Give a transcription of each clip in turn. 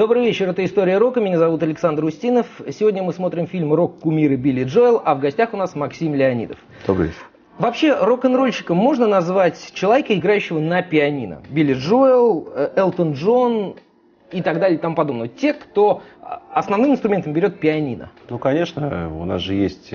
Добрый вечер, это «История рока», меня зовут Александр Устинов. Сегодня мы смотрим фильм «Рок-кумиры» Билли Джоэл, а в гостях у нас Максим Леонидов. Добрый вечер. Вообще, рок-н-ролльщиком можно назвать человека, играющего на пианино. Билли Джоэл, Элтон Джон и так далее и тому подобное. Те, кто основным инструментом берет пианино. Ну, конечно, у нас же есть...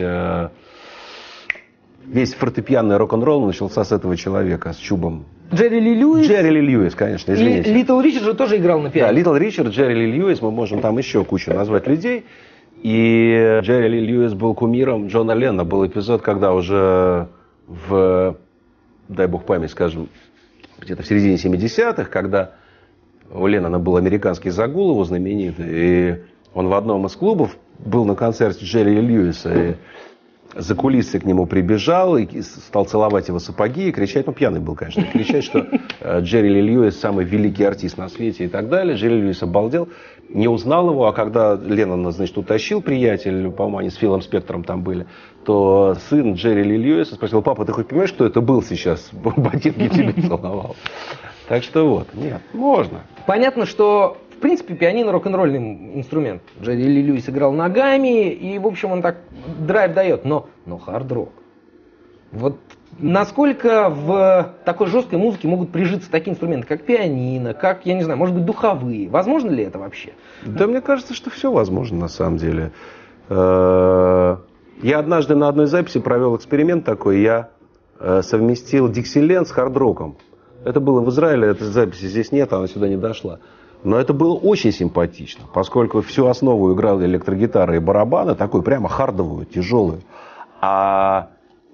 Весь фортепианный рок-н-ролл начался с этого человека, с Чубом. Джерри Ли Льюис. Джерри Ли Льюис, конечно, извините. И Литл Ричард же тоже играл на пианино. Да, Литл Ричард, Джерри Ли Льюис, мы можем там еще кучу назвать людей. И Джерри Ли Льюис был кумиром Джона Леннона. Был эпизод, когда уже дай бог память, скажем, где-то в середине 70-х, когда у Леннона был американский загул его знаменитый, и он в одном из клубов был на концерте Джерри Ли Льюиса, и за кулисы к нему прибежал и стал целовать его сапоги и кричать, ну пьяный был, конечно, кричать, что Джерри Ли Льюис самый великий артист на свете и так далее. Джерри Ли Льюис обалдел, не узнал его, а когда Леннона, значит, утащил приятель, по-моему, они с Филом Спектором там были, то сын Джерри Ли Льюиса спросил: папа, ты хоть понимаешь, кто это был сейчас? Ботинки тебе целовал. Так что вот, нет, можно. Понятно, что в принципе пианино рок-н-ролльный инструмент. Джерри Ли Льюис играл ногами, и в общем он так драйв дает, но хард-рок. Вот насколько в такой жесткой музыке могут прижиться такие инструменты, как пианино, как, я не знаю, может быть, духовые? Возможно ли это вообще? Да, мне кажется, что все возможно на самом деле. Я однажды на одной записи провел эксперимент такой, я совместил Диксиленд с хард-роком. Это было в Израиле, этой записи здесь нет, она сюда не дошла. Но это было очень симпатично, поскольку всю основу играли электрогитара и барабаны, такую прямо хардовую, тяжелую. А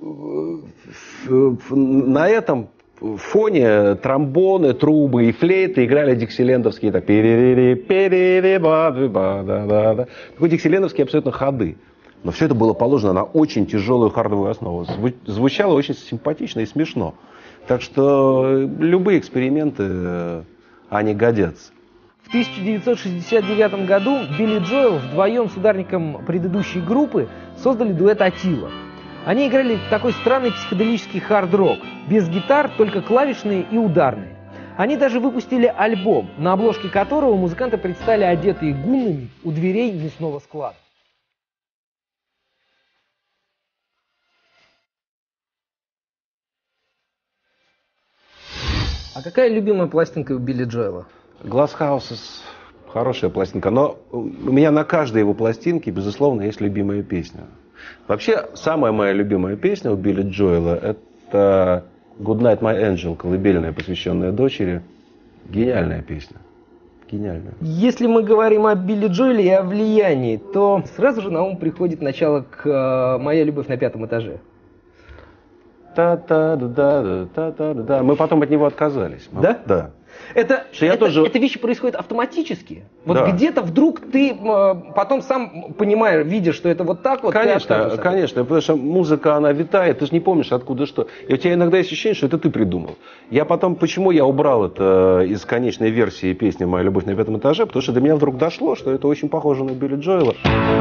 на этом фоне тромбоны, трубы и флейты играли диксилендовские, так, такой диксилендовские абсолютно ходы. Но все это было положено на очень тяжелую хардовую основу. Звучало очень симпатично и смешно. Так что любые эксперименты, они годятся. В 1969 году Билли Джоэл вдвоем с ударником предыдущей группы создали дуэт «Атила». Они играли такой странный психоделический хард-рок, без гитар, только клавишные и ударные. Они даже выпустили альбом, на обложке которого музыканты предстали одетые гуннами у дверей мясного склада. А какая любимая пластинка у Билли Джоэла? Glass Houses хорошая пластинка, но у меня на каждой его пластинке, безусловно, есть любимая песня. Вообще, самая моя любимая песня у Билли Джоэла — это Good Night, My Angel, колыбельная, посвященная дочери. Гениальная песня. Гениальная. Если мы говорим о Билли Джоэле и о влиянии, то сразу же на ум приходит начало к «Моя любовь на пятом этаже». Та-та-да-да-да-та-та-да. Мы потом от него отказались. Да? Да. Это вещи происходят автоматически. Вот да. Где-то вдруг ты потом сам понимаешь, видишь, что это вот так вот. Конечно, конечно, потому что музыка, она витает, ты же не помнишь откуда что. И у тебя иногда есть ощущение, что это ты придумал. Почему я убрал это из конечной версии песни «Моя любовь на пятом этаже», потому что до меня вдруг дошло, что это очень похоже на Билли Джоэла.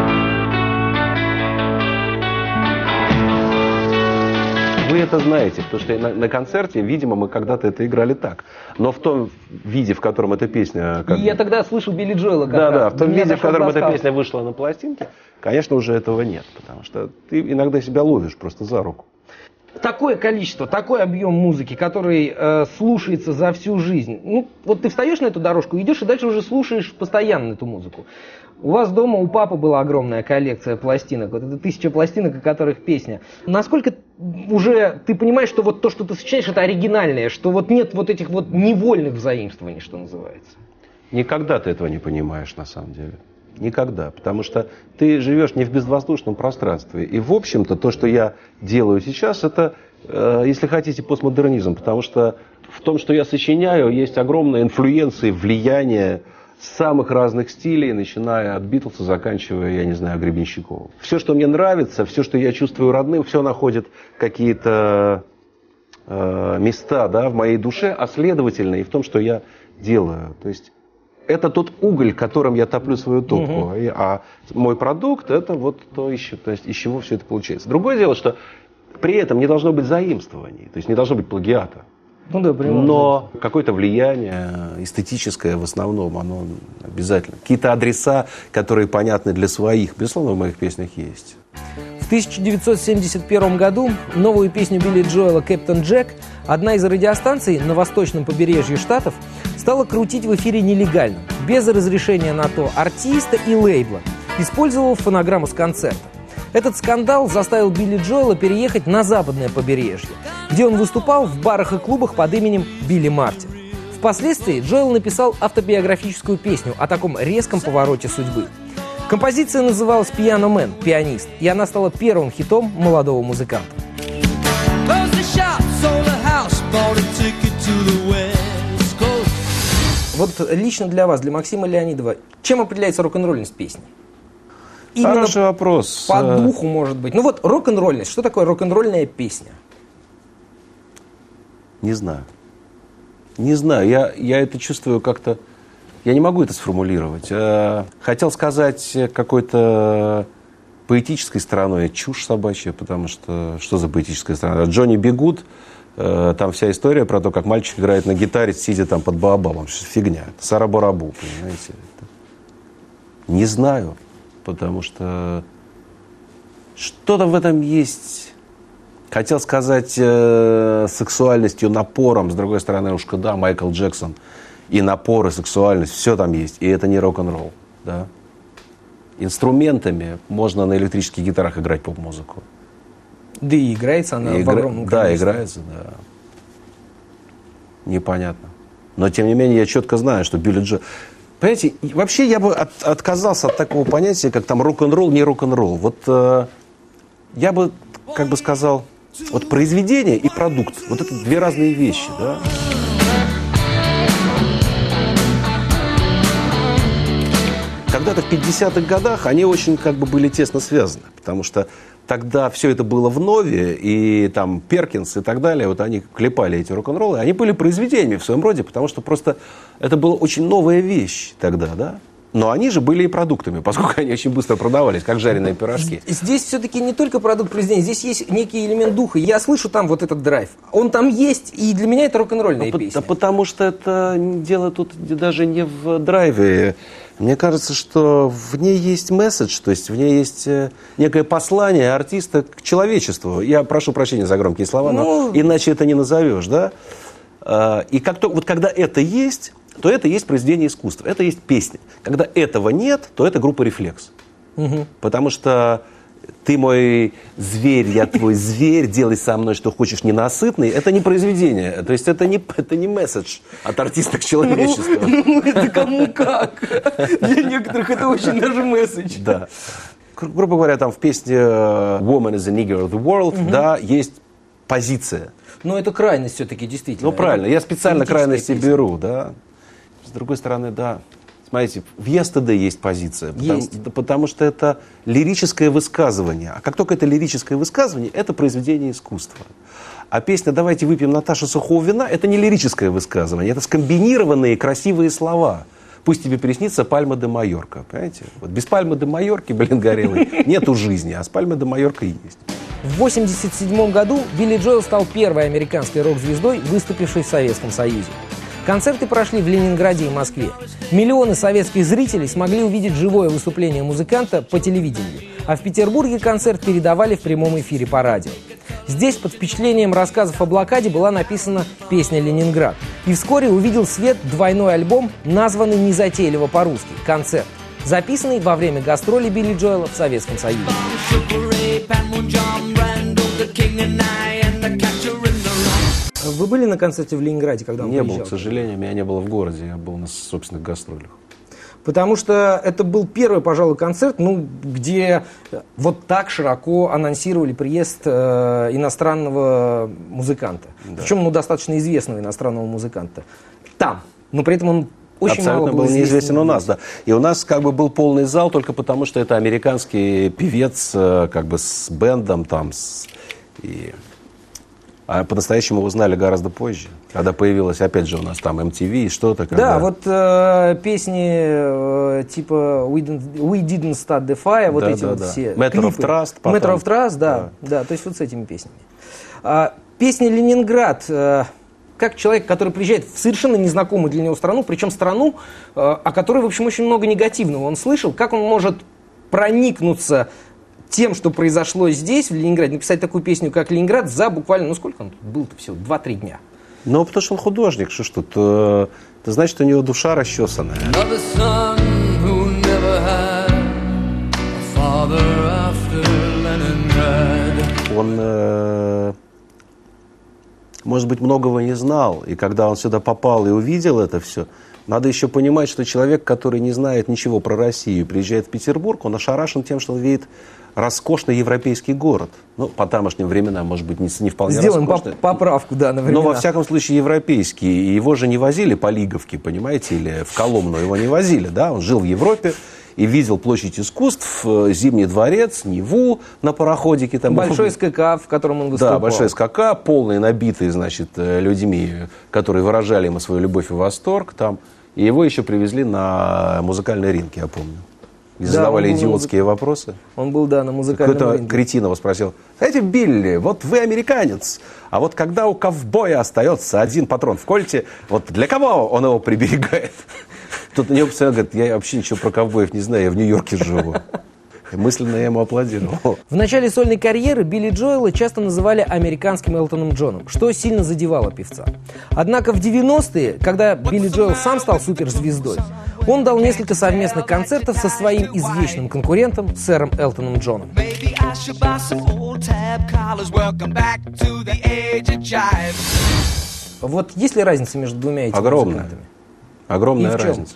Вы это знаете, потому что на концерте, видимо, мы когда-то это играли так. Но в том виде, в котором эта песня... Я тогда слышал Билли Джоэла как раз. Да, в том виде, в котором эта песня вышла на пластинке, конечно, уже этого нет. Потому что ты иногда себя ловишь просто за руку. Такое количество, такой объем музыки, который слушается за всю жизнь. Ну, вот ты встаешь на эту дорожку, идешь и дальше уже слушаешь постоянно эту музыку. У вас дома, у папы была огромная коллекция пластинок. Вот это 1000 пластинок, о которых песня. Насколько уже ты понимаешь, что вот то, что ты сочиняешь, это оригинальное, что вот нет вот этих вот невольных взаимствований, что называется? Никогда ты этого не понимаешь, на самом деле. Никогда. Потому что ты живешь не в безвоздушном пространстве. И, в общем-то, то, что я делаю сейчас, это, если хотите, постмодернизм. Потому что в том, что я сочиняю, есть огромная инфлюенция, влияние самых разных стилей, начиная от Битлса, заканчивая, я не знаю, Гребенщиковым. Все, что мне нравится, все, что я чувствую родным, все находит какие-то места, да, в моей душе, а следовательно и в том, что я делаю. То есть это тот уголь, которым я топлю свою топку. А мой продукт — это вот то, из чего все это получается. Другое дело, что при этом не должно быть заимствований, то есть не должно быть плагиата. Ну да, но какое-то влияние эстетическое в основном, оно обязательно. Какие-то адреса, которые понятны для своих, безусловно, в моих песнях есть. В 1971 году новую песню Билли Джоэла «Кэптен Джек» одна из радиостанций на восточном побережье Штатов стала крутить в эфире нелегально, без разрешения на то артиста и лейбла, использовав фонограмму с концерта. Этот скандал заставил Билли Джоэла переехать на западное побережье, где он выступал в барах и клубах под именем Билли Мартин. Впоследствии Джоэл написал автобиографическую песню о таком резком повороте судьбы. Композиция называлась «Piano Man» – «Пианист», и она стала первым хитом молодого музыканта. Вот лично для вас, для Максима Леонидова, чем определяется рок-н-ролльность песни? Именно хороший вопрос. По духу, может быть. Ну вот рок-н-ролльность. Что такое рок-н-ролльная песня? Не знаю. Не знаю. Я это чувствую как-то... Я не могу это сформулировать. Хотел сказать какой-то поэтической стороной. Чушь собачья, потому что... Что за поэтическая сторона? Джонни Би Гуд, там вся история про то, как мальчик играет на гитаре, сидя там под баобабом. Фигня. Сара-барабу, понимаете? Не знаю. Потому что что-то в этом есть. Хотел сказать сексуальностью, напором. С другой стороны, уж да, Майкл Джексон. И напор, и сексуальность. Все там есть. И это не рок-н-ролл. Да? Инструментами можно на электрических гитарах играть поп-музыку. Да и играется она в огромном количестве. Да, играется, да. Непонятно. Но, тем не менее, я четко знаю, что Билли Джоэл... Понимаете, вообще я бы отказался от такого понятия, как там рок-н-ролл, не рок-н-ролл. Вот я бы, как бы сказал, вот произведение и продукт, вот это две разные вещи, да. Когда-то в 50-х годах они очень как бы были тесно связаны, потому что тогда все это было в нове, и там Перкинс и так далее, вот они клепали эти рок-н-роллы, они были произведениями в своем роде, потому что просто это была очень новая вещь тогда, да. Но они же были и продуктами, поскольку они очень быстро продавались, как жареные пирожки. Здесь все-таки не только продукт произведения, здесь есть некий элемент духа. Я слышу там вот этот драйв. Он там есть, и для меня это рок-н-ролльная песня. Потому что это дело тут даже не в драйве. Мне кажется, что в ней есть месседж, то есть в ней есть некое послание артиста к человечеству. Я прошу прощения за громкие слова, но иначе это не назовешь, да? И вот когда это есть, то это есть произведение искусства, это есть песня. Когда этого нет, то это группа «Рефлекс». Угу. Потому что ты мой зверь, я твой зверь, делай со мной, что хочешь, ненасытный. Это не произведение, то есть это не месседж от артиста к человечеству. Это кому как. Для некоторых это очень даже месседж. Да. Грубо говоря, там в песне «Woman is the nigger of the world», да, есть позиция. Но это крайность все-таки, действительно. Ну, правильно, я специально крайности беру, да. С другой стороны, да. Смотрите, в Yesterday есть позиция, потому что это лирическое высказывание. А как только это лирическое высказывание, это произведение искусства. А песня «Давайте выпьем Наташу сухого вина» — это не лирическое высказывание, это скомбинированные красивые слова. «Пусть тебе приснится Пальма де Майорка». Понимаете? Вот без Пальмы де Майорки, горелой, нету жизни, а с Пальмы де Майорка и есть. В 1987 году Билли Джоэл стал первой американской рок-звездой, выступившей в Советском Союзе. Концерты прошли в Ленинграде и Москве. Миллионы советских зрителей смогли увидеть живое выступление музыканта по телевидению, а в Петербурге концерт передавали в прямом эфире по радио. Здесь под впечатлением рассказов о блокаде была написана песня «Ленинград». И вскоре увидел свет двойной альбом, названный незатейливо по-русски «Концерт», записанный во время гастролей Билли Джоэла в Советском Союзе. Вы были на концерте в Ленинграде, когда он приезжал? Не был, к сожалению, меня не было в городе, я был на собственных гастролях. Потому что это был первый, пожалуй, концерт, где вот так широко анонсировали приезд иностранного музыканта. Да. Причем, достаточно известного иностранного музыканта. Там. Но при этом он очень абсолютно мало был неизвестен у нас, да. И у нас был полный зал только потому, что это американский певец с бэндом там. А по-настоящему узнали гораздо позже, когда появилась, опять же, у нас там MTV и что-то. Да, вот песни типа We Didn't Start the Fire, вот эти вот все Matter of Trust. Потом. Matter of Trust, да, то есть вот с этими песнями. Песня «Ленинград», как человек, который приезжает в совершенно незнакомую для него страну, причем страну, о которой, в общем, очень много негативного он слышал, как он может проникнуться тем, что произошло здесь, в Ленинграде, написать такую песню, как «Ленинград», за буквально, сколько он тут был-то всего, 2-3 дня. Ну, потому что он художник, что ж тут, это значит, что у него душа расчесанная. Он, может быть, многого не знал, и когда он сюда попал и увидел это все, надо еще понимать, что человек, который не знает ничего про Россию, приезжает в Петербург, он ошарашен тем, что он видит роскошный европейский город. Ну, по тамошним временам, может быть, не вполне сделаем роскошный. Поправку, да, на времена. Но, во всяком случае, европейский. И его же не возили по Лиговке, понимаете, или в Коломну его не возили, да? Он жил в Европе и видел площадь искусств, Зимний дворец, Неву на пароходике. Там Большой СКК, в котором он выступал. Да, большой СКК, полный, набитый, значит, людьми, которые выражали ему свою любовь и восторг там. И его еще привезли на музыкальный ринг, я помню. И задавали идиотские вопросы. Он был, да, на музыкальном ринге. Какой-то кретин его спросил: знаете, Билли, вот вы американец, а вот когда у ковбоя остается один патрон в кольте, вот для кого он его приберегает? Тут на него постоянно говорит: я вообще ничего про ковбоев не знаю, я в Нью-Йорке живу. И мысленно я ему аплодировал. В начале сольной карьеры Билли Джоэла часто называли американским Элтоном Джоном, что сильно задевало певца. Однако в 90-е, когда Билли Джоэл сам стал суперзвездой, он дал несколько совместных концертов со своим извечным конкурентом, сэром Элтоном Джоном. Вот есть ли разница между двумя этими музыкантами? Огромная разница.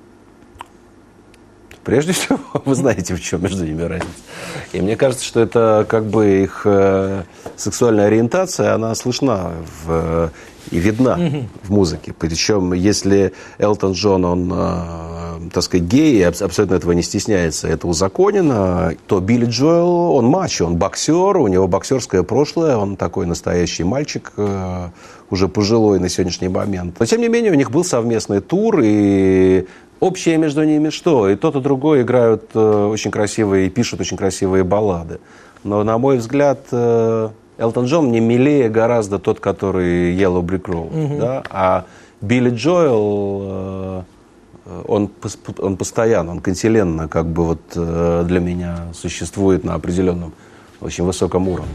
Прежде всего, вы знаете, в чем между ними разница. И мне кажется, что это как бы их сексуальная ориентация, она слышна и видна в музыке. Причем, если Элтон Джон, он, так сказать, гей, и абсолютно этого не стесняется, это узаконено, то Билли Джоэл, он мачо, он боксер, у него боксерское прошлое, он такой настоящий мальчик, уже пожилой на сегодняшний момент. Но, тем не менее, у них был совместный тур, и общее между ними что? И тот, и другой играют очень красивые, и пишут очень красивые баллады. Но, на мой взгляд, Элтон Джон мне милее гораздо тот, который Yellow Brick Road. Да? А Билли Джоэл, он постоянно, он континентно как бы вот для меня существует на определенном, очень высоком уровне.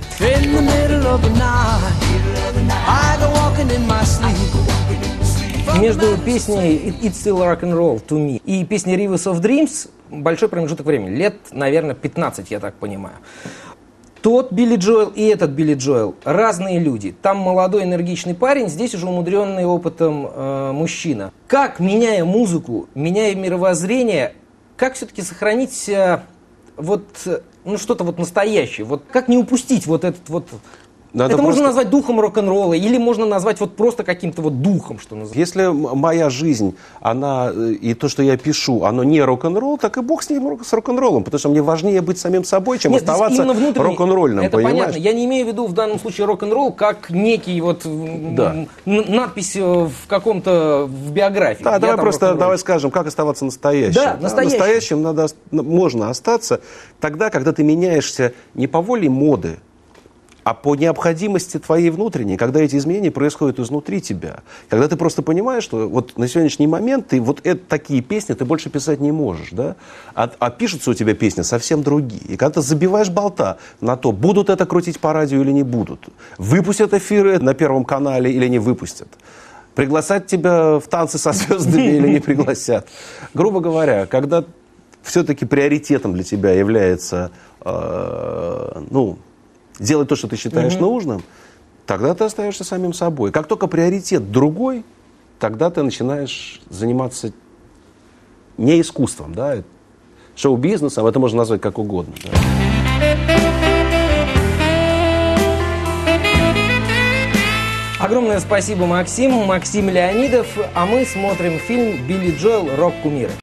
Между песней «It's Still Rock and Roll to Me» и песней «Rivers of Dreams» большой промежуток времени, лет, наверное, 15, я так понимаю. Тот Билли Джоэл и этот Билли Джоэл – разные люди. Там молодой энергичный парень, здесь уже умудренный опытом мужчина. Как, меняя музыку, меняя мировоззрение, как все-таки сохранить вот, ну, что-то вот настоящее? Вот как не упустить вот этот вот... Надо это просто... можно назвать духом рок-н-ролла, или можно назвать вот просто каким-то вот духом, что называется. Если моя жизнь, она и то, что я пишу, оно не рок-н-ролл, так и бог с ним, с рок-н-роллом, потому что мне важнее быть самим собой, чем оставаться рок-н-ролльным, это понимаешь? Понятно. Я не имею в виду в данном случае рок-н-ролл как некий вот надпись в каком-то в биографии. Да, давай скажем, как оставаться настоящим. Да, настоящим. Можно остаться тогда, когда ты меняешься не по воле моды, а по необходимости твоей внутренней, когда эти изменения происходят изнутри тебя. Когда ты просто понимаешь, что вот на сегодняшний момент ты вот такие песни ты больше писать не можешь, да? А пишутся у тебя песни совсем другие. И когда ты забиваешь болта на то, будут это крутить по радио или не будут, выпустят эфиры на Первом канале или не выпустят, пригласят тебя в танцы со звездами или не пригласят. Грубо говоря, когда все-таки приоритетом для тебя является, делать то, что ты считаешь нужным, тогда ты остаешься самим собой. Как только приоритет другой, тогда ты начинаешь заниматься не искусством, да, шоу-бизнесом, это можно назвать как угодно. Да. Огромное спасибо, Максим. Максим Леонидов. А мы смотрим фильм «Билли Джоэл. Рок-кумиры».